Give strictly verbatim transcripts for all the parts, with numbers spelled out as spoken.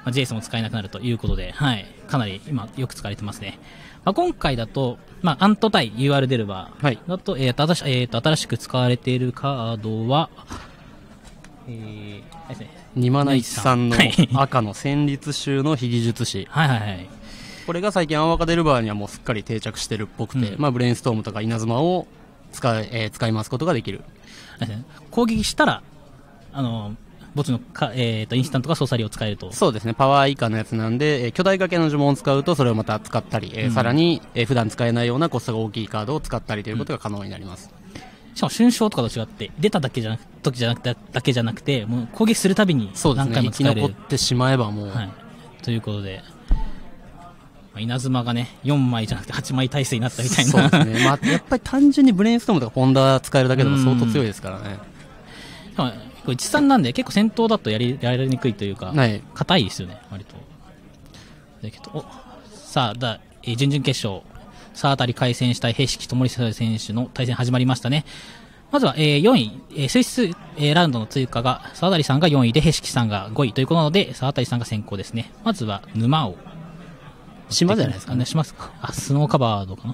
まあ、ジェイスも使えなくなるということで、はい、かなり今よく使われてますね。まあ、今回だと、まあ、アント対 ユーアール デルバーだと、はい、えーと新しえーと新しく使われているカードは、えーですね、 にまないちさんの赤の戦慄衆の秘技術師はいはいはい、 これが最近アンワカデルバーにはもうすっかり定着してるっぽくて、うん、まあ、ブレインストームとか稲妻を使い、えー、使い回すことができる。 攻撃したらあの墓地のか、えー、とインスタントかソーサリーを使えると。 そうですね、パワー以下のやつなんで、えー、巨大掛けの呪文を使うとそれをまた使ったり、えーうん、さらに、えー、普段使えないようなコストが大きいカードを使ったりということが可能になります、 うん、しかも春章とかと違って出ただけじゃなく時じゃなくてだけじゃなくてもう攻撃するたびに何回も使える、 そうですね、生き残ってしまえばもう、 はい、ということで、まあ、稲妻がねよんまいじゃなくてはちまい体制になったみたいな。 そうですね、まあ、やっぱり単純にブレインストームとかフォンダ使えるだけでも相当強いですからね。 いちさんなんで結構戦闘だとやりやられにくいというか硬、はい、いですよね割と。だけどおさあだ、えー、準々決勝さあ当たり対戦したい平敷友久選手の対戦始まりましたね。まずは、えー、よんい、えー、スイス、えー、ラウンドの追加がさあ当たりさんがよんいで平敷さんがごいということなのでさあ当たりさんが先行ですね。まずは沼を島じゃないですかね。 しますか。あ、スノーカバードかな。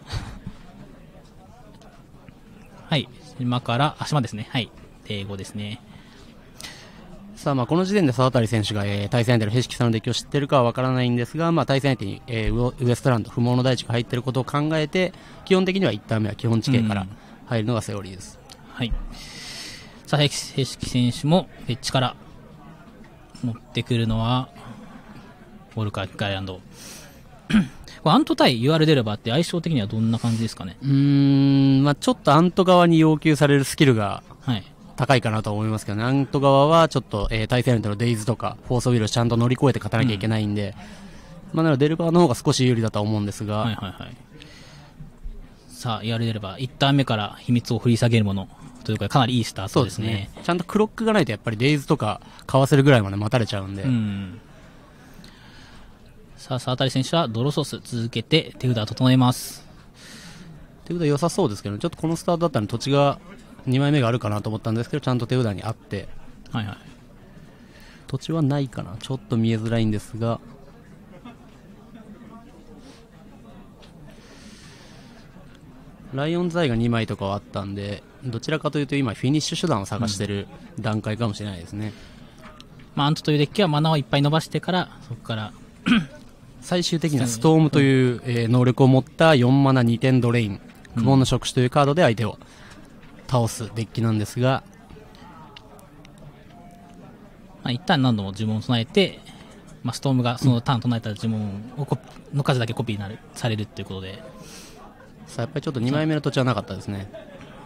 はい、島からあ島ですね。はい、英語ですね。 さあ、まあこの時点で沢渡選手が、えー、対戦相手の平敷さんのデッキを知っているかは分からないんですが、まあ、対戦相手に、えー、ウエストランド不毛の大地が入っていることを考えて基本的にはいちターン目は基本地形から入るのがセオリーです、 うん、はい。さあ平敷選手もデッキから持ってくるのはウォルカー・ガイランドこれアント対 ユーアール デルバーって相性的にはどんな感じですかね。 うーん、まあ、ちょっとアント側に要求されるスキルが、 はい高いかなと思いますけどね。アント側はちょっと、えー、対戦相手のデイズとかフォースウィルをちゃんと乗り越えて勝たなきゃいけないんで、うん、まあ、なのでデルバーの方が少し有利だと思うんですが、 はいはいはい、さあ ユーアール デルバーいちターン目から秘密を振り下げるものというかかなりいいスタートですね。 そうですね、ちゃんとクロックがないとやっぱりデイズとかかわせるぐらいまで待たれちゃうんで、うん、 さあ沢渡選手はドローソース続けて手札整えます。 手札良さそうですけど、ちょっとこのスタートだったら土地がにまいめがあるかなと思ったんですけどちゃんと手札にあって、 はいはい、 土地はないかな、ちょっと見えづらいんですが、ライオンズアイがにまいとかはあったんでどちらかというと今フィニッシュ手段を探している段階かもしれないですね、うん、 まあ、アントというデッキはマナをいっぱい伸ばしてからそこから最終的にはストームという、えー、能力を持ったよんマナにてんドレイン苦悶の触手というカードで相手を倒すデッキなんですが、 まあ、一旦何度も呪文を備えて、まあ、ストームがそのターン唱えた呪文をコの数だけコピーになるされるということで、 さあやっぱりちょっとにまいめの土地はなかったですね。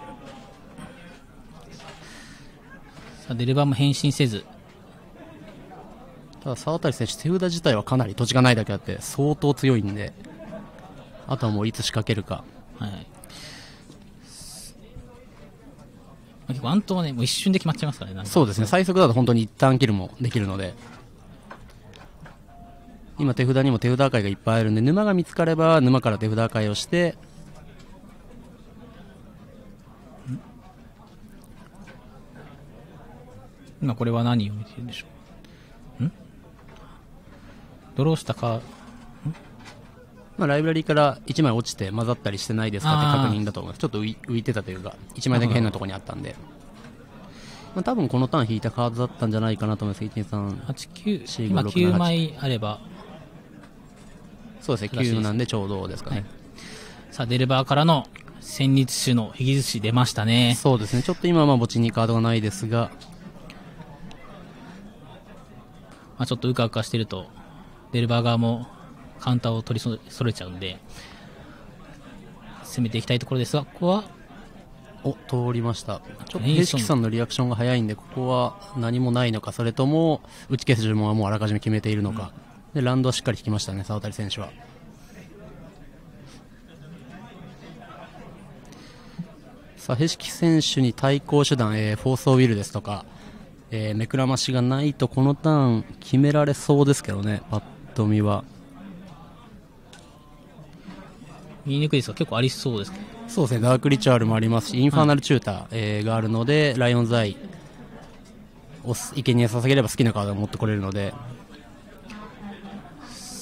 さあデルバーも変身せず、 ただ沢渡選手手札自体はかなり土地がないだけあって相当強いんで、あとはもういつ仕掛けるか、 はい、結構アントはねもう一瞬で決まっちゃいますからね。なんかそうですね、最速だと本当に一旦キルもできるので、今手札にも手札赤いがいっぱいあるんで沼が見つかれば沼から手札赤いをして今これは何を見てるんでしょう。んドローしたか、 まあ、ライブラリーからいちまい落ちて混ざったりしてないですかって確認だと思います。ちょっと浮い、浮いてたというかいちまいだけ変なところにあったんで、まあ、多分このターン引いたカードだったんじゃないかなと思います。いち、に、さん、 はち、きゅう、今きゅうまいあればそうですね、きゅうなんでちょうどですかね、はい、 さあデルバーからの戦慄種の秘技師出ましたね。 そうですね、ちょっと今はまあ墓地にカードがないですが、 まあ、ちょっとうかうかしてるとデルバー側もカウンターを取りそろえちゃうんで攻めていきたいところですが、ここはお通りました。ちょっと平敷さんのリアクションが早いんでここは何もないのか、それとも打ち消す呪文はもうあらかじめ決めているのか、うん、でランドはしっかり引きましたね沢渡選手は。さあ平敷選手に対抗手段、えー、フォースオーウィルですとか、えー、目くらましがないとこのターン決められそうですけどね、パッと見は言いにくいですが結構ありそうですか。 そうですね、ダークリチュアルもありますしインファーナルチューター、はい、えー、があるのでライオンズアイを生贄に捧げれば好きなカードを持ってこれるので、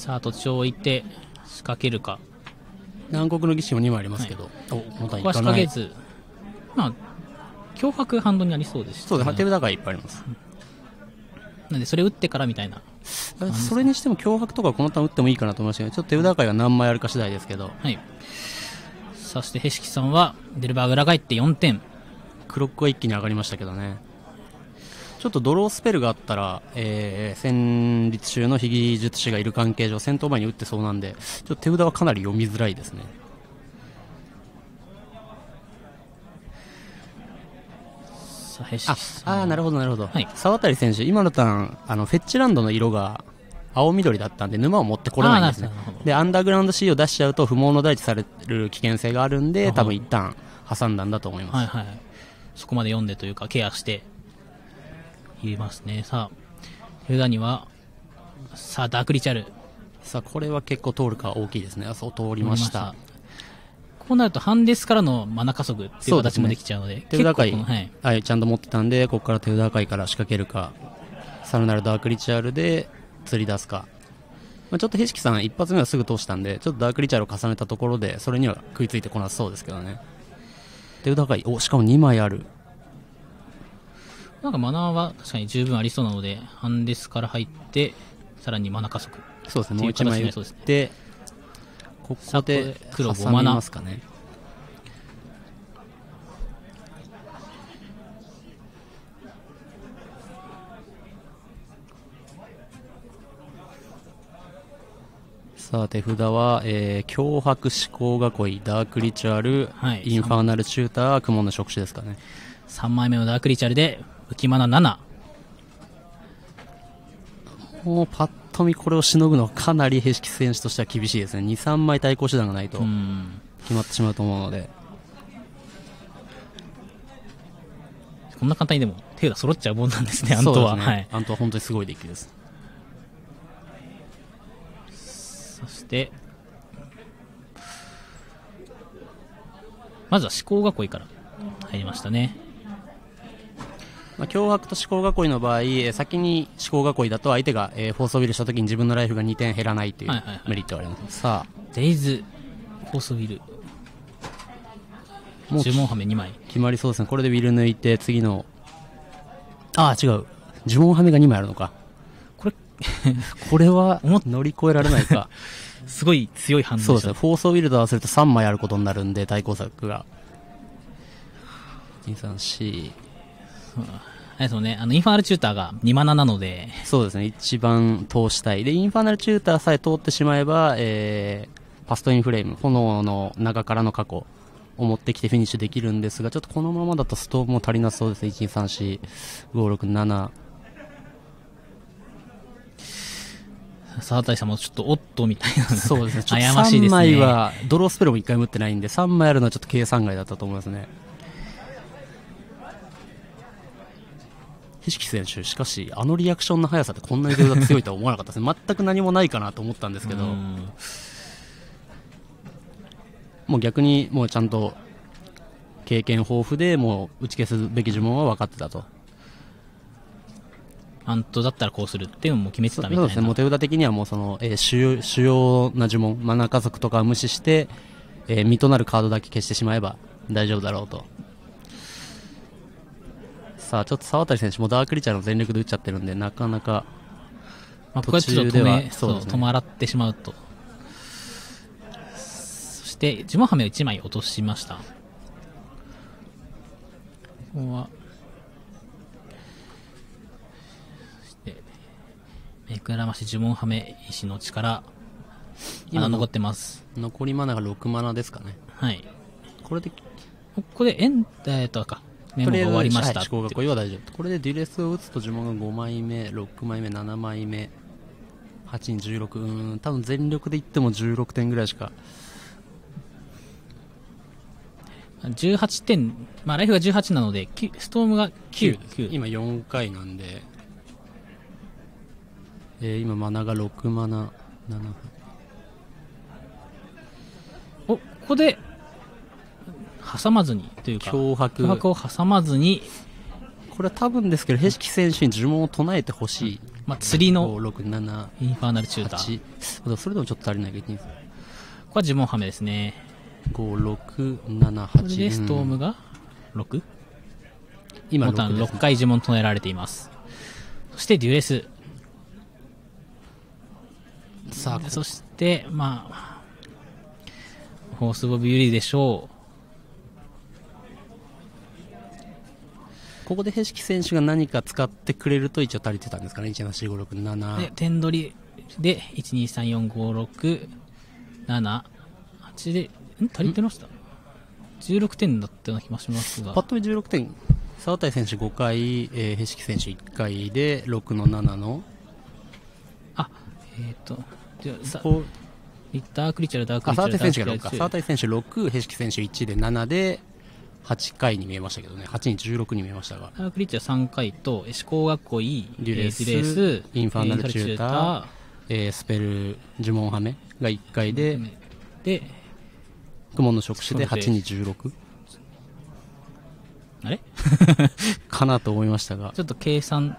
さあ土地を置いて仕掛けるか。 南国の義士もにまいありますけど、はい、おまたここは仕掛けず、まあ脅迫ハンドになりそうです、ね、 そうです。手札がいっぱいあります、 うん、なんでそれ打ってからみたいな。 それにしても脅迫とかこのターン打ってもいいかなと思いましたけど、ちょっと手札界が何枚あるか次第ですけど、 はい。そしてヘシキさんはデルバー裏返ってよんてん。 クロックは一気に上がりましたけどね。ちょっとドロースペルがあったら、えー、戦慄中の秘技術師がいる関係上戦闘前に打ってそうなんで、ちょっと手札はかなり読みづらいですね。 さあヘシキさん、 ああ、なるほどなるほど、 はい、 沢渡選手今のターンあのフェッチランドの色が青緑だったんで沼を持ってこれないんですね。でアンダーグラウンド C を出しちゃうと不毛の大地される危険性があるんで、多分一旦挟んだんだと思います。 はいはい、そこまで読んでというかケアして言いますね。さあ手札にはさあダークリチャル、 さあこれは結構通るか大きいですね。そう通りました。 こうなるとハンデスからのマナ加速っていう形もできちゃうので、でね、 手札界、はい、はい、ちゃんと持ってたんでここから手札界から仕掛けるか、さらなるダークリチャルで釣り出すか、まあ、ちょっとヘシキさん一発目はすぐ通したんでちょっとダークリチャルを重ねたところでそれには食いついてこなそうですけどね。手札界、おしかもにまいある。 なんかマナーは確かに十分ありそうなのでハンデスから入ってさらにマナ加速、 そうですね、もういちまい打って、ね、ここで黒ごマナますかね。さあ手札は、えー、脅迫思考囲いダークリチュアル、はい、インファーナルチュータークモンの触手ですかね。 さんまいめのダークリチュアルで浮マナなな。 もうパッと見これをしのぐのはかなりヘシキ選手としては厳しいですね。にさんまい対抗手段がないと決まってしまうと思うので、 こんな簡単にでも手札揃っちゃうもんなんですね。アントは、ね、はい、 アントは本当にすごいデッキです。 そしてまずは思考囲いから入りましたね。 まあ、脅迫と思考囲いの場合、先に思考囲いだと相手が、えー、フォースオビルした時に自分のライフがにてん減らないというメリットがあります、はいはいはい、さあデイズフォースオビル呪文ハメにまい決まりそうですね。これでウィル抜いて次のああ違う呪文ハメがにまいあるのか。 これこれは乗り越えられないかすごい強い反応でしょ。 そうですね、フォースオビルドはするとさんまいあることになるんで対抗策がにさんよん、 あれですもんね、あのインファーナルチューターがにマナなので、 そうですね、一番通したいでインファーナルチューターさえ通ってしまえば、えー、パストインフレーム炎の中からの過去を持ってきてフィニッシュできるんですが、ちょっとこのままだとストーブも足りなそうですね。いち、に、さん、よん、ご、ろく、なな。 沢渡さんもちょっとおっとみたいな、 そうですね、ちょっと悩ましいですね。さんまいはドロースペルもいっかいも打ってないんでさんまいあるのはちょっと計算外だったと思いますね。ヘシキ選手、しかしあのリアクションの速さでこんなに手札強いとは思わなかったですね。全く何もないかなと思ったんですけど、もう逆にもうちゃんと経験豊富でもう打ち消すべき呪文は分かってたと。 アントだったらこうするっていうのも決めてたみたいな。 そうですね、もう手札的にはもうその、えー、主要、主要な呪文マナ加速とかを無視して、えー、身となるカードだけ消してしまえば大丈夫だろうと。さあちょっと沢渡選手もダークリチャーの全力で打っちゃってるんでなかなか途中では止まらってしまうと。そして呪文ハメをいちまい落としました。ここはそしてめくらまし呪文ハメ石の力今残ってます。 残りマナがろくマナですかね。 はい、 これでここでエンえー、っとかメモが終わりました。 思考囲いは大丈夫。これでデュレスを打つと呪文がごまいめ、ろくまいめ、ななまいめ、はちにじゅうろく、うーん多分全力でいってもじゅうろくてんぐらいしか。 じゅうはってん、まあライフがじゅうはちなのでストームがきゅう、 きゅう今よんかいなんで、えー、今マナがろくマナななふん。 おここで挟まずにというか脅迫脅迫を挟まずにこれは多分ですけど、ヘシキ選手に呪文を唱えてほしい。 まあ、釣りのご、ろく、なな、 インファーナルチューター。 はちそれでもちょっと足りないけど、 ここは呪文ハメですね。 ご、ろく、なな、はち。 これでストームが ろく？ 今ボタンろっかい呪文唱えられています。そしてデュエス。さあ、そして、まあ、フォースオブユリでしょう。 ここでヘシキ選手が何か使ってくれると一応足りてたんですかね。いちななしごろくななで点取りでいちにさんよんごろくななはちでん足りてました。じゅうろくてんだったような気もしますが、 パッと見じゅうろくてん、沢渡選手ごかい、えー、ヘシキ選手いっかいでろくのななのあえっ、ー、とじゃあさこうダークリチャルダークリチャル沢渡選手がろくか、沢渡選手ろく、ヘシキ選手いちでななではちかいに見えましたけどね。はちにじゅうろくに見えましたが、 ダークリッチはさんかいと思考学校 E デュレス、 デュレスインファーナルチューター、えー、スペル呪文ハメがいっかいで、 で苦悶の触手ではちにじゅうろくあれかなと思いましたが、 ちょっと計算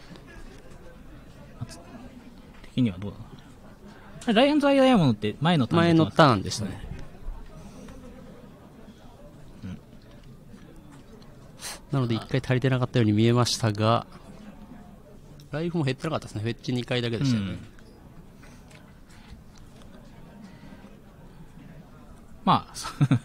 的にはどうだな。ライオンズ・アイ・ダイヤモンドって前のターン前のターンでしたね、 うん、 なのでいっかい足りてなかったように見えましたが、ライフも減ってなかったですね。フェッチにかいだけでしたよね、うん、 まあ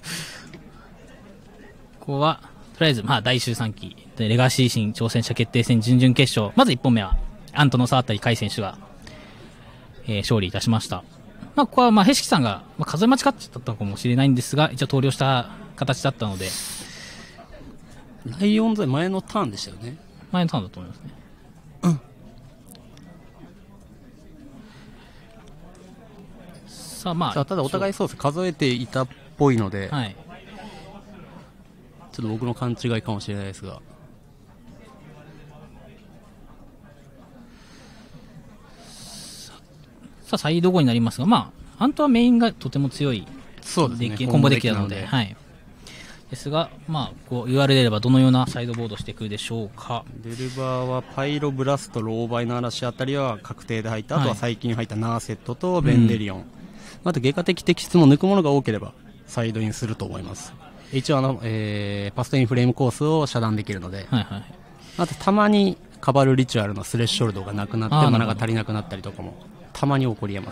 ここはとりあえずまあ第週さん期でレガシー新挑戦者決定戦準々決勝、まずいっぽんめはアントの沢渡海選手が、えー、勝利いたしました。まあここはまあヘシキさんが、まあ、数え間違っちゃったかもしれないんですが、一応投了した形だったので、 ライオンズ前のターンでしたよね。 前のターンだと思いますね。 うん。 さあまあ、 さあただお互いそうです。数えていたっぽいので、 はい、 ちょっと僕の勘違いかもしれないですが、 さあサイド後になりますが、まあアントはメインがとても強いそうですね、 コンボデッキなので、はい。ですが、まあこう言われればどのようなサイドボードしてくるでしょうか。 デルバーはパイロブラスト、ローバイの嵐あたりは確定で入った、はい、あとは最近入ったナーセットとベンデリオン、うん、あと外科的敵質も抜くものが多ければサイドインすると思います。一応あの、えー、パストインフレームコースを遮断できるので、 はいはい、 あとたまにカバルリチュアルのスレッショルドがなくなってマナが足りなくなったりとかもたまに起こり得ます。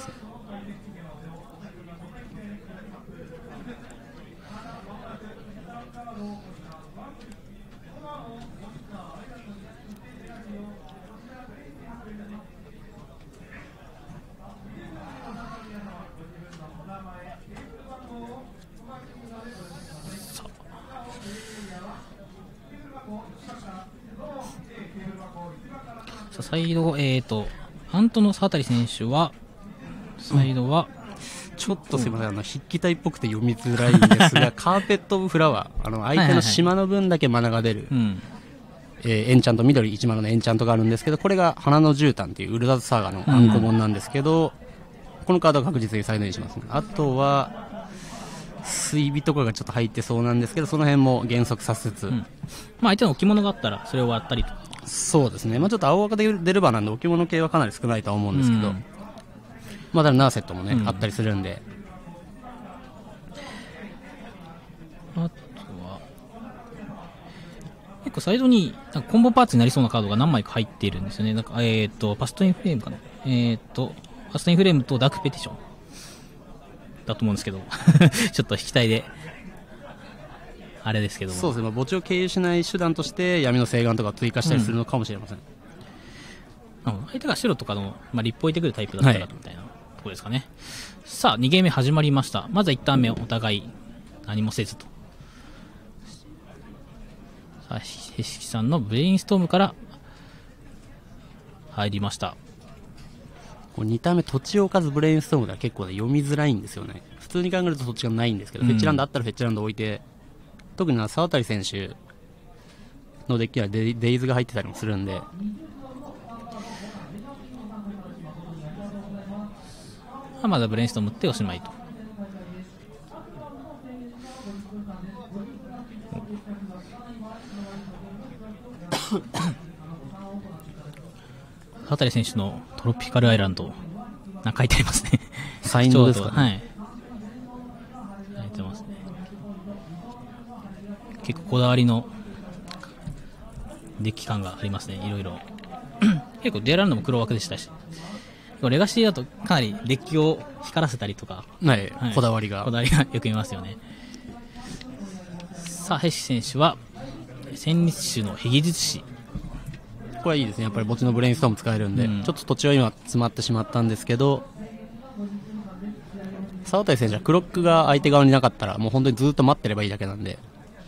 さあサイド、えーと、アントの沢渡選手は、サイドは、 うん、ちょっとすみません、あの筆記体っぽくて読みづらいんですが、カーペット・オブ・フラワー、あの相手の島の分だけマナが出る、えー、エンチャント、緑いちマナのエンチャントがあるんですけど、これが花の絨毯というウルダズサーガのアンコモンなんですけど、うん、このカードは確実にサイドにしますね。あとは、水尾とかがちょっと入ってそうなんですけど、その辺も減速させつつ、うん、 まあ相手の置物があったらそれを割ったりとか。 そうですね、まあ、ちょっと青赤で出る場なんで置物系はかなり少ないとは思うんですけど、うん、まあ、だナーセットもね、うん、あったりするんで、 あとは結構サイドになんかコンボパーツになりそうなカードが何枚か入っているんですよね。なんかえーとパストインフレームかな、えーとパストインフレームとダークペティションだと思うんですけどちょっと引きたいであれですけども、 そうですね、まあ、墓地を経由しない手段として闇の請願とか追加したりするのかもしれません、 うん、相手が白とかの、まあ、リップ置いてくるタイプだったらみたいなところですかね、はい、さあにゲーム目始まりました。まずはいちターン目お互い何もせずと、さあヘシキさんのブレインストームから入りました。 こうにターン目土地を置かずブレインストームでは結構、ね、読みづらいんですよね。普通に考えると土地がないんですけど、うん、フェッチランドあったらフェッチランド置いて、特に沢渡選手のデッキは デ, デイズが入ってたりもするんで、 まだブレインストームっておしまいと。 沢渡選手のトロピカルアイランド、なんか書いてありますね。 サインドですかね。 はい。書いてますね。結構こだわりのデッキ感がありますね、いろいろ。結構デュアランドも黒枠でしたし、レガシーだとかなりデッキを光らせたりとか、 はい、はい、こだわりが。 こだわりがよく見ますよね。さあ、ヘシ選手は、戦慄種の秘術師。 これはいいですね。やっぱり墓地のブレインストーム使えるんで、うん、ちょっと土地は今詰まってしまったんですけど、沢渡選手はクロックが相手側になかったら、もう本当にずっと待ってればいいだけなんで。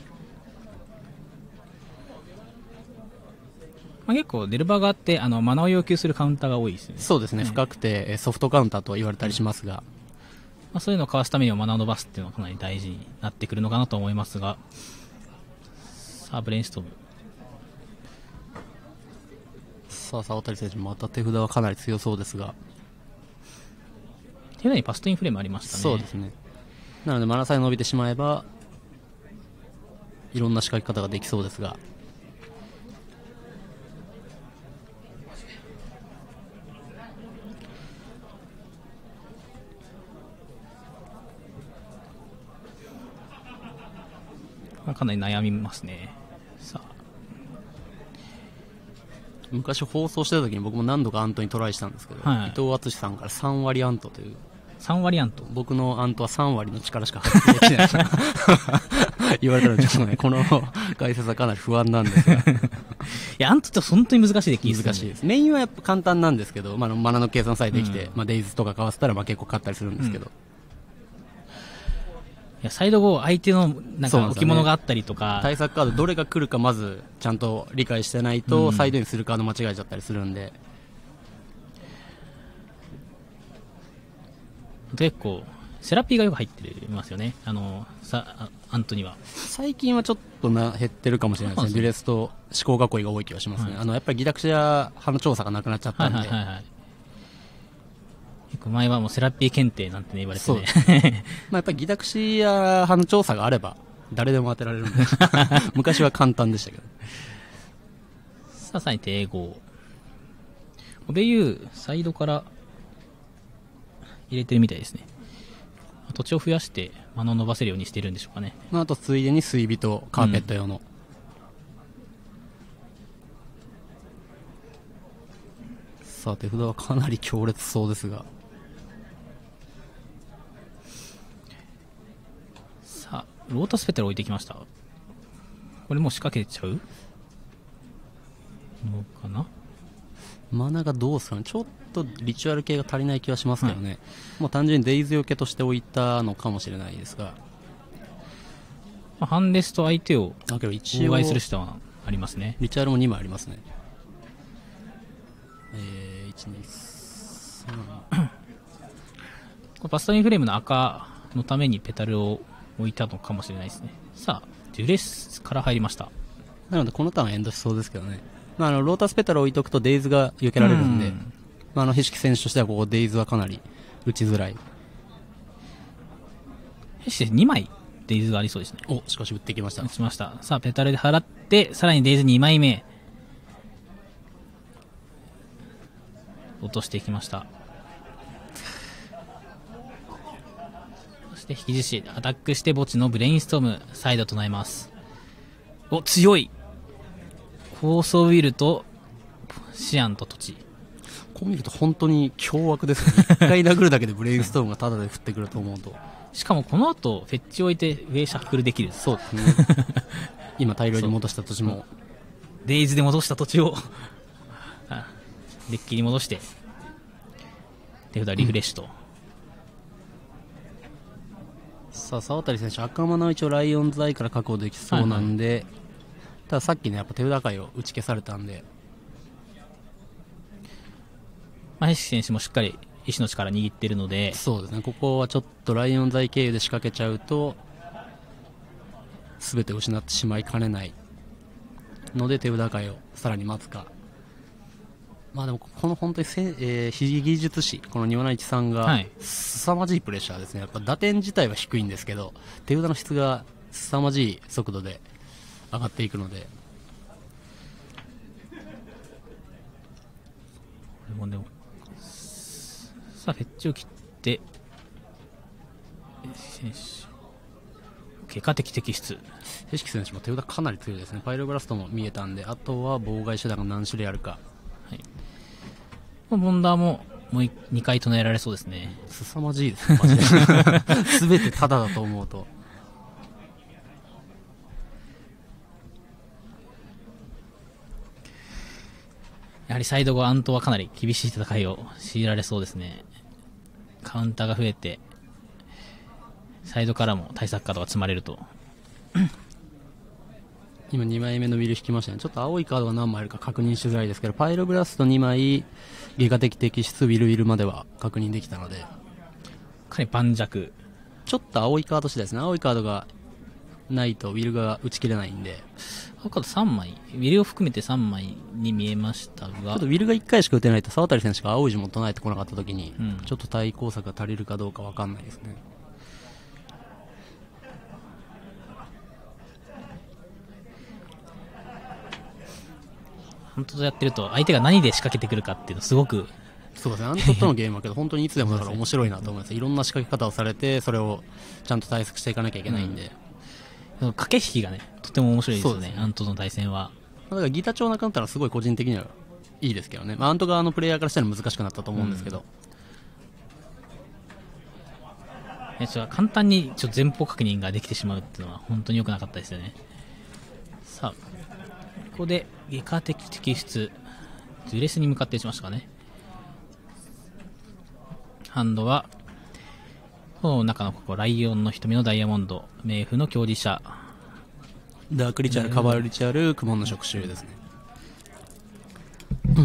まあ、結構デルバーがあってあのマナを要求するカウンターが多いですよね。 そうですね、ね、深くてソフトカウンターと言われたりしますが、 まあ、そういうのをかわすためにはマナを伸ばすっていうのはかなり大事になってくるのかなと思いますが、さあブレインストーム、 さあ沢渡選手また手札はかなり強そうですが、 手札にパストインフレームありましたね。 そうですね。なのでマナさえ伸びてしまえばいろんな仕掛け方ができそうですが、 かなり悩みますね。さあ昔放送してた時に僕も何度かアントにトライしたんですけど、はい、伊藤敦さんからさん割アントという、 さん割アント、 僕のアントはさん割の力しか発揮できない言われたのでちょっとねこの解説はかなり不安なんですがいやアントって本当に難しいで、 難しいです。メインはやっぱ簡単なんですけど、まあ、マナの計算さえできて、うん、まあ、デイズとかかわせたらまあ結構勝ったりするんですけど、うん、いやサイド後相手のなんか置物があったりとか、 ね、対策カードどれが来るかまずちゃんと理解してないと、うん、サイドにするカード間違えちゃったりするんで、 結構セラピーがよく入ってますよね、あのさアントには。 最近はちょっとな減ってるかもしれないですね。デュレスと思考囲いが多い気がしますね、はい、あのやっぱりギダクシア派の調査がなくなっちゃったんで、はいはいはいはい、 結構前はもうセラピー検定なんて、ね、言われてねまあやっぱりギダクシア派の調査があれば誰でも当てられるんで昔は簡単でしたけどさあさあにて英語オベユーサイドから入れてるみたいですね。土地を増やしてマナを伸ばせるようにしてるんでしょうかね。 まあ、あとついでに水火とカーペット用の、うん、さあ手札はかなり強烈そうですが、 さあロータスペタル置いてきました。これもう仕掛けちゃうのかな。 マナがどうですかね。ちょっとリチュアル系が足りない気はしますけどね、はい、もう単純にデイズよけとして置いたのかもしれないですが、 まあ、ハンデスと相手を妨害する人はありますね。 リチュアルもにまいありますね。えー、いち、に、さんこれパストインフレームの赤のためにペタルを置いたのかもしれないですね。さあデュレスから入りました。 なのでこのターンエンドしそうですけどね。まあ、あのロータスペタルを置いとくとデイズが避けられるんで、うんまあ、あのヘシキ選手としてはここデイズはかなり打ちづらい。 ヘシキにまいデイズがありそうですね。 おしかし打ってきました。 打ちました。さあペタルで払ってさらにデイズにまいめ落としていきました。そして引き獅子アタックして墓地のブレインストームサイドとなります。お強い高層ビルとシアンと土地。 こう見ると本当に凶悪ですね。一回殴るだけでブレインストームがタダで降ってくると思うとしかもこの後フェッチを置いて上シャッフルできる。 そうですね今大量に戻した土地もデイズで戻した土地をデッキに戻して手札リフレッシュと、うん、 さあ沢渡選手赤マナを一応ライオンズアイから確保できそうなんで、はいはい、たださっきねやっぱ手札界を打ち消されたんで、 まあ、ヘシ選手もしっかり石の力握っているので、 そうですねここはちょっとライオンズアイ経由で仕掛けちゃうと全て失ってしまいかねないので手札界をさらに待つか。まあでもこの本当にせ、えー、非技術師この庭内一さんが凄まじいプレッシャーですね。やっぱ打点自体は低いんですけど手札の質が凄まじい速度で上がっていくので、 もでもさあフェッチを切って選手結果的摘出。 ヘシキ選手も手札かなり強いですね。パイロブラストも見えたんで、あとは妨害手段が何種類あるか。 はい、ボンダーももうにかい唱えられそうですね。 凄まじいですねマジで全てタダだと思うと。 やはりサイド後アントはかなり厳しい戦いを強いられそうですね。カウンターが増えてサイドからも対策カードが積まれると今にまいめのウィル引きましたね。ちょっと青いカードが何枚あるか確認しづらいですけど、パイロブラストにまい、外科的摘出ウィルウィルまでは確認できたので、 かなり盤石。 ちょっと青いカード次第ですね。青いカードがないとウィルが打ち切れないんで。 青カードさんまい、ウィルを含めてさんまいに見えましたが、 ちょっとウィルがいっかいしか打てないと沢渡選手が青い字も唱えてこなかった時に、うん、ちょっと対抗策が足りるかどうか分かんないですね。 本当とやってると相手が何で仕掛けてくるかっていうのすごくそうですね。アントとのゲームはけど本当にいつでもだから面白いなと思います。いろんな仕掛け方をされてそれをちゃんと対策していかなきゃいけないんで、 うん、駆け引きがねとても面白いですよね。アントの対戦はだからギター調なくなったらすごい個人的にはいいですけどね、まあ、アント側のプレイヤーからしたら難しくなったと思うんですけど、 うん、ちょ簡単にちょ前方確認ができてしまうっていうのは本当に良くなかったですよね。さあここで外科的摘出ズレスに向かって打ちましたかね。ハンドはこの中のここライオンの瞳のダイヤモンド、冥府の強理者、 ダークリチャール、カバルリチャール、クモンの触手ですね。うん、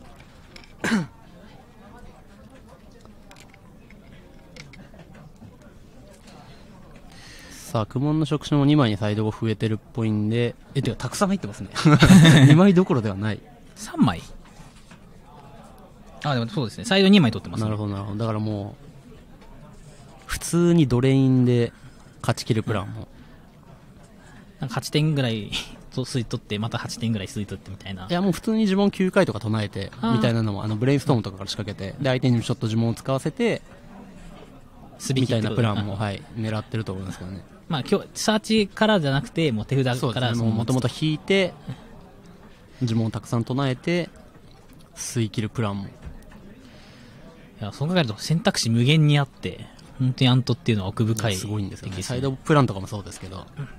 さあクモンの触手もにまいにサイドが増えてるっぽいんで、えてかたくさん入ってますねにまいどころではない。 さんまい、あでもそうですね、サイドにまい取ってます、ね、 なるほどなるほど。だからもう普通にドレインで勝ち切るプランも、うん、 なんかはちてんぐらい吸い取ってまたはちてんぐらい吸い取ってみたいな。 いやもう普通に呪文きゅうかいとか唱えてみたいなのも、あのブレインストームとかから仕掛けて、で相手にちょっと呪文を使わせてみたいなプランも、はい、狙ってると思いますけどね。 まあ今日サーチからじゃなくてもう手札からもともと引いて呪文をたくさん唱えて吸い切るプランも、いやそう考えると選択肢無限にあって本当にアントっていうのは奥深い、 すごいんですよね。サイドプランとかもそうですけど、うん、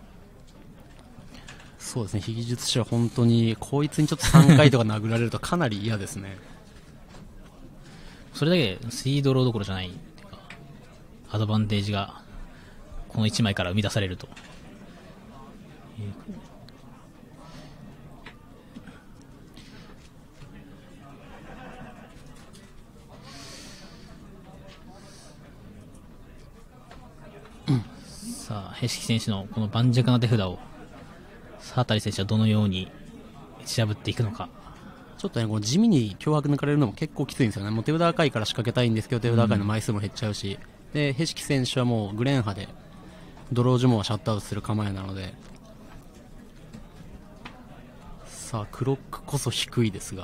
そうですね。秘術師は本当にこいつにちょっとさんかいとか殴られるとかなり嫌ですねそれだけスリードローどころじゃないっていうか、アドバンテージがこのいちまいから生み出されると。うん、さあヘシキ選手のこの盤石な手札を沢渡選手はどのように打ち破っていくのか。 ちょっとねこの地味に脅迫抜かれるのも結構きついんですよね。もう手札赤いから仕掛けたいんですけど手札赤いの枚数も減っちゃうし、うん、でヘシキ選手はもうグレンハでドロー呪文はシャットアウトする構えなので、さあクロックこそ低いですが、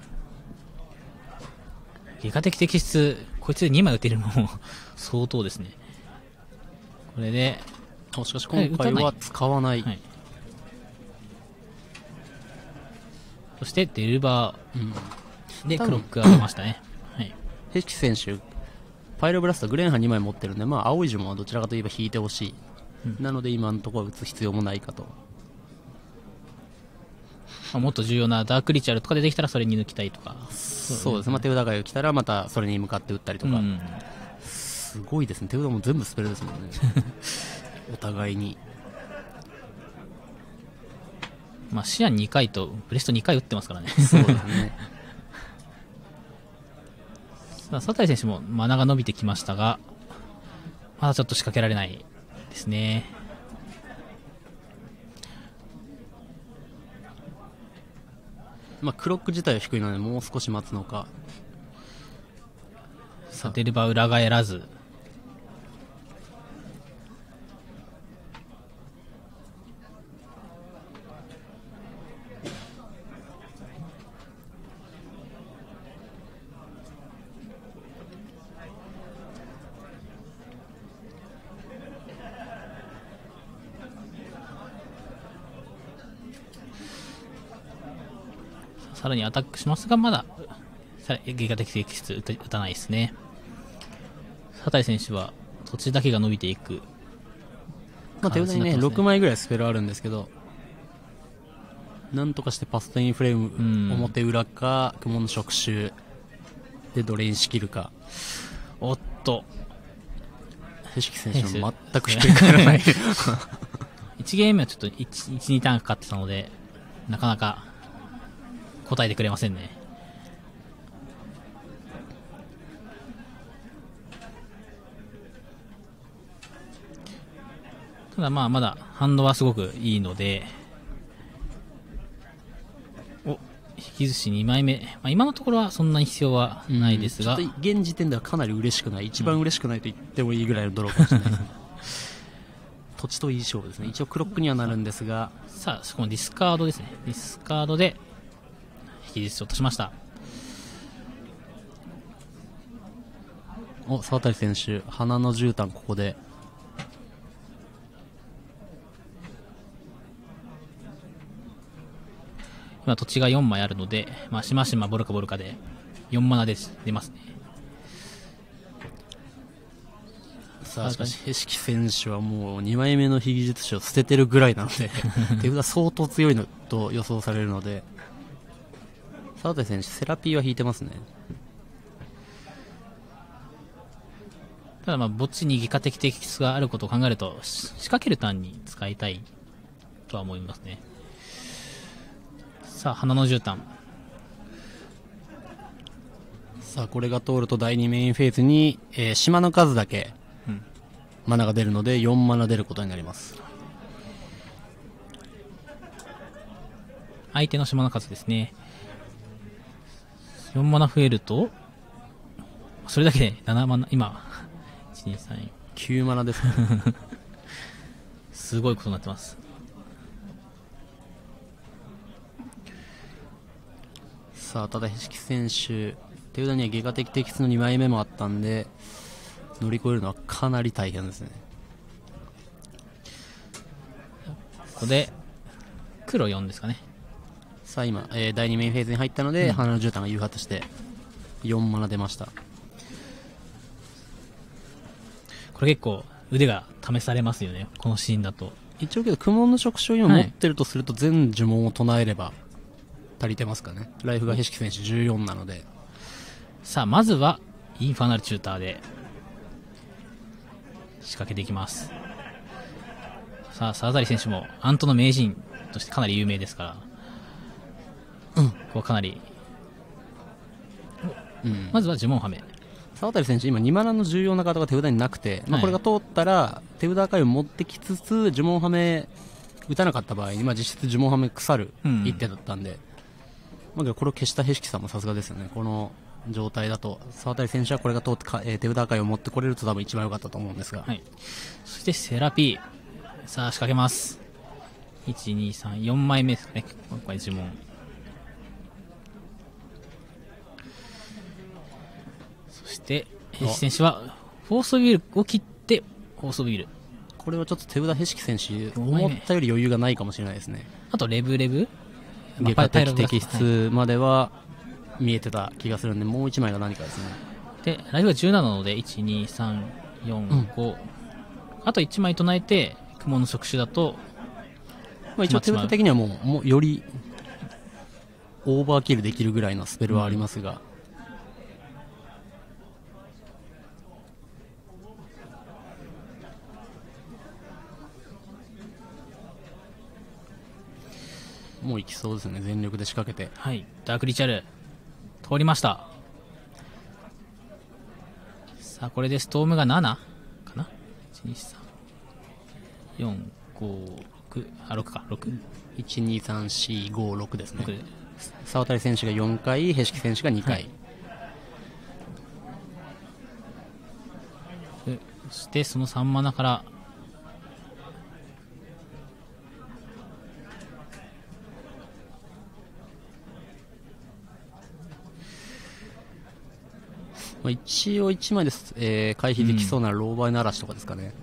外科的摘出こいつでにまい打てるのも相当ですね。これでしかし今回は使わない、はい、 そしてデルバー、うん、でクロックが出ましたね。はい、 ヘシキ選手パイロブラストグレンハにまい持ってるんで、まあ、青い呪文はどちらかといえば引いてほしい、うん、なので今のところは打つ必要もないかと。 まあ、もっと重要なダークリチャールとか出てきたらそれに抜きたいとか。 そうですね、まあ、手札が来たらまたそれに向かって打ったりとか、うん、すごいですね。手札も全部スペルですもんねお互いに、 まあ、シアンにかいとブレストにかい打ってますからねそうですねさあ佐藤選手もマナが伸びてきましたがまだちょっと仕掛けられないですね。 まあ、クロック自体は低いのでもう少し待つのか。 さあデルバ裏返らず、 さらにアタックしますが、まだ外貨的敵質打たないですね。佐谷選手は土地だけが伸びていく、 まあ、手札にねろくまいぐらいスペルあるんですけど、なんとかしてパストインフレーム表裏か雲の触手でドレインしきるか。 おっとヘシキ選手も全くひっくり返らないいちゲーム目はちょっと いち、にターンかかってたのでなかなか答えてくれませんね。ただまあまだハンドはすごくいいので、お引き寿司にまいめ、まあ、今のところはそんなに必要はないですが、 ちょっと現時点ではかなり嬉しくない、一番嬉しくないと言ってもいいぐらいのドローかもしれないですね土地といい勝負ですね。一応クロックにはなるんですが、 さあしかもディスカードですね。ディスカードで引き寿司を落としました。 お、沢渡選手花の絨毯ここで今土地がよんまいあるので、まあ、しましまボルカボルカでよんマナで出ますね。 さあしかしヘシキ選手はもうにまいめの非技術書を捨ててるぐらいなので手札相当強いのと予想されるので、沢渡選手セラピーは引いてますね。 ただまあ墓地に外貨的敵質があることを考えると仕掛けるターンに使いたいとは思いますね。さあ花の絨毯、 さあこれが通るとだいにメインフェーズに、えー、島の数だけマナが出るのでよんマナ出ることになります。 相手の島の数ですね。よんマナ増えるとそれだけでななマナ、今いちにさんきゅうマナですねすごいことになってます。 さあただヘシキ選手手札には外貨的敵質のにまいめもあったんで乗り越えるのはかなり大変ですね。 ここで黒よんですかね。 さあ今、えー、だいにメインフェーズに入ったので、うん、花の絨毯が誘発してよんマナ出ました。 これ結構腕が試されますよね、このシーンだと。 一応けど苦悶の触手を今持ってるとすると、全呪文を唱えれば足りてますかね。ライフがヘシキ選手じゅうよんなので、 さあまずはインファナルチューターで仕掛けていきます。さあ沢渡選手もアントの名人としてかなり有名ですから、うん、ここはかなり、うん、まずは呪文はめ。 沢渡選手今にマナの重要なカードが手札になくて、まあ、これが通ったら手札赤いを持ってきつつ呪文はめ打たなかった場合に、まあ、実質呪文はめ腐る一手だったんで、うん、まあ、これを消したヘシキさんもさすがですよね。この状態だと沢渡選手はこれが通ってか、えー、手札赤いを持ってこれると多分一番良かったと思うんですが、はい、 そしてセラピー、さあ仕掛けます。いちにさんよんまいめですね。今回呪文、そしてヘシキ選手はフォースオブウィルを切ってフォースオブウィル。 これはちょっと手札ヘシキ選手思ったより余裕がないかもしれないですね。 あとレブレブ外貨的敵質までは見えてた気がするんで、もういちまいが何かですね。でライフがじゅうなななのでいちにさんよんご、うん、あといちまい唱えて雲の触手だと、 まあ、一応手札的にはもう、もうよりオーバーキルできるぐらいのスペルはありますが、うん、もういきそうですね。全力で仕掛けて、 はい、ダークリチャル通りました。さあこれでストームがななかな。いちにさんよんごろく、あろくかろく、 いちにさんしごろくですね。沢渡選手がよんかい、ヘシキ選手がにかい、 はい、そしてそのさんマナからまあ、一応いちまいです、えー、回避できそうなローバイの嵐とかですかね。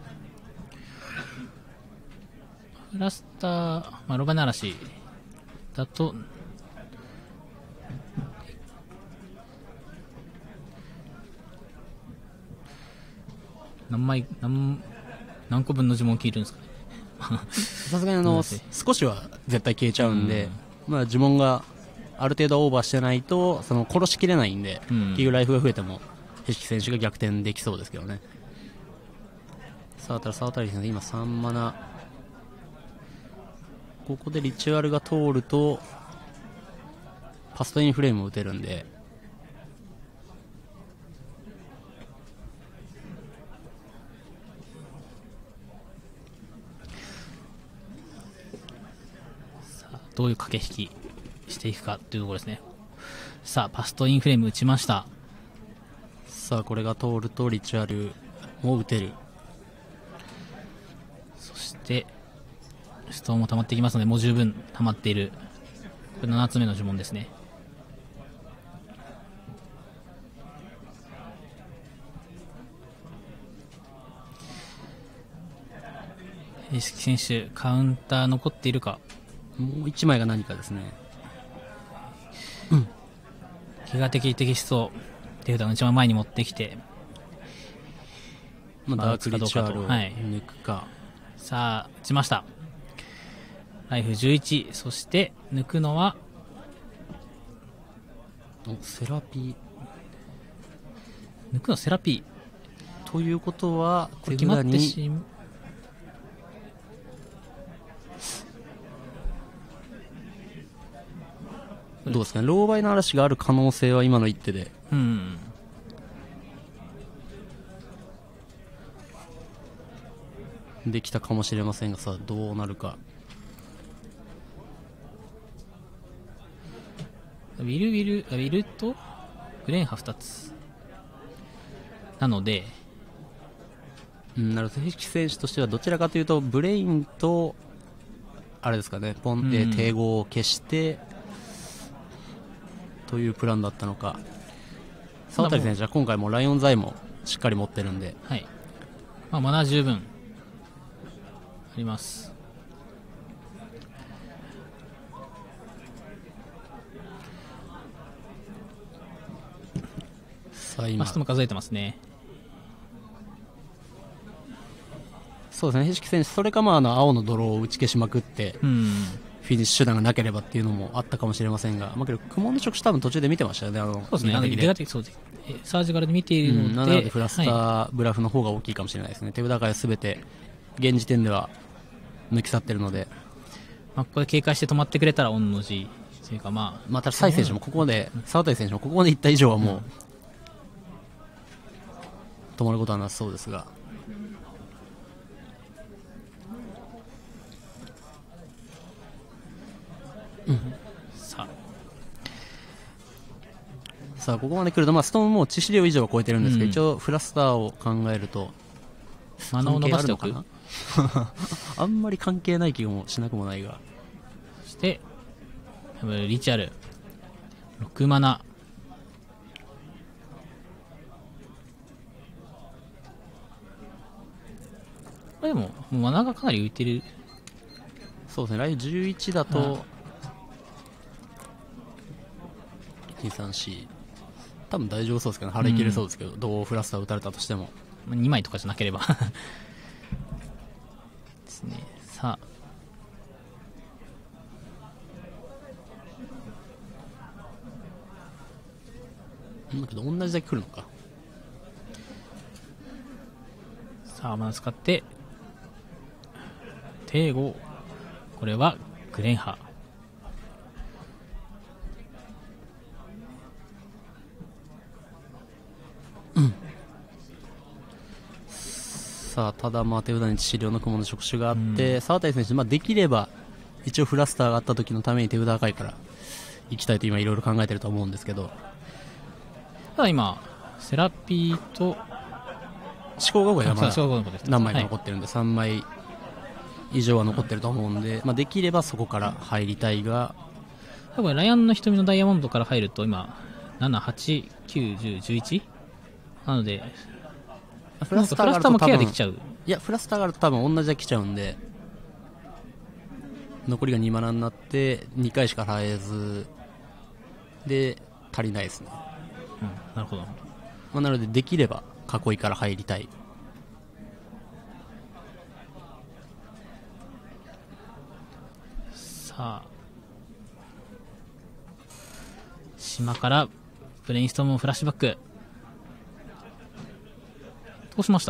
フラスター、まあ、ローバイの嵐だと何枚何何個分の呪文消えるんですかね。 さすがにあの少しは絶対消えちゃうんで、うん、まあ、呪文がある程度オーバーしてないとその殺しきれないんで、うん、結局ライフが増えてもヘシキ選手が逆転できそうですけどね。さあただ沢渡選手今さんマナ、ここでリチュアルが通るとパストインフレームを打てるんで、 どういう駆け引きしていくかっていうところですね。さあパストインフレーム打ちました。 さあこれが通るとリチュアルも打てる。 そしてストーンも溜まってきますので、もう十分溜まっている。これななつめの呪文ですね。ヘシキ選手カウンター残っているか。 もういちまいが何かですね。 うん。怪我的テキストを手札の一番前に持ってきて、 まあ、ダークリチュアルを抜くか、はい、 さあ打ちました。ライフじゅういち、そして抜くのはおセラピー。抜くのセラピーということはこれ決まってしまう。 どうですかね、狼狽の嵐がある可能性は今の一手で、 うん、 できたかもしれませんが、さあどうなるか。 ウィルウィルウィルとグレンハふたつなので、 うん、なるほど。ヘシキ選手としてはどちらかというとブレインとあれですかね、ポンで抵抗を消して、うんというプランだったのか。沢渡選手は今回もライオン財もしっかり持ってるんで、 はい、まあ、マナー十分あります。 さあ今マストも数えてますね。 そうですね、ヘシキ選手それかまああの青の泥を打ち消しまくって、うんフィニッシュ手段がなければっていうのもあったかもしれませんが、まあ、けど苦悶の触手多分途中で見てましたよね。あのそうですね、あの手的そうです。サージからで見ているので、うん、 なのでフラスター、はい、ブラフの方が大きいかもしれないですね。手札からすべて現時点では抜き去ってるので、 まあ、ここで警戒して止まってくれたら御の字というか、まあまた蔡選手もここで沢渡選手もここで行った以上はもう、うん、止まることはなさそうですが。うん、 さあさあここまで来ると、まあ、ストーンも致死量以上は超えてるんですけど、うん、一応フラスターを考えるとマナを伸ばしておくあんまり関係ない気もしなくもないが、 そしてリチャルろくマナ、でももうマナがかなり浮いてる。 そうですね、ライフじゅういちだとにさんし多分大丈夫そうですけど、ね、払い切れそうですけど、うん、どうフラスター打たれたとしてもにまいとかじゃなければですね。さあだけど同じだけ来るのか。 さあマナ使ってテーゴ、これはグレンハ。 うん、さあただまあ手札に致死量の雲の触手があって、うん、沢渡選手、まあ、できれば一応フラスターがあった時のために手札赤いから行きたいと今いろいろ考えてると思うんですけど、 ただ今セラピーと思考がまだ何枚か残ってるんで、はい、さんまい以上は残ってると思うんで、まあ、できればそこから入りたいが、 多分ライアンの瞳のダイヤモンドから入ると今なな、はち、きゅう、じゅう、じゅういちなので、 フラスターもケアできちゃう。 いやフラスターがあると多分同じだけ来ちゃうんで、残りがにマナになってにかいしか払えずで足りないですね。 うん、なるほど。 まあ、なのでできれば囲いから入りたいさあ、島からブレインストームフラッシュバック。どうしました？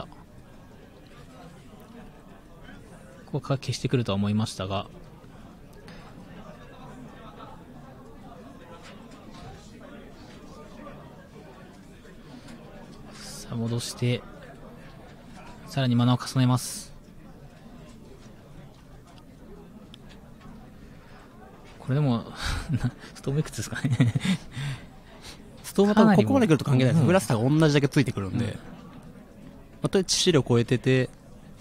ここから消してくるとは思いましたが、さあ戻してさらにマナを重ねます。これでもストームいくつですかねストームは多分ここまで来ると関係ないです、うん、ブラスターが同じだけついてくるんで、うん、また致死量超えてて、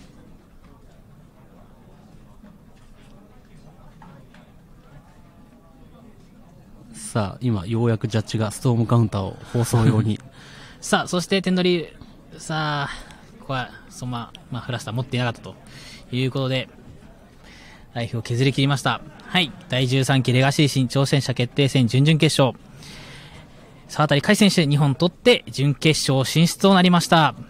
さあ今ようやくジャッジがストームカウンターを放送用にさあそして点取り、さあここはそのままフラスター持っていなかったということでライフを削り切りました。はい、だいじゅうさんきレガシー新挑戦者決定戦準々決勝、沢渡海選手にほん取って準決勝進出となりました。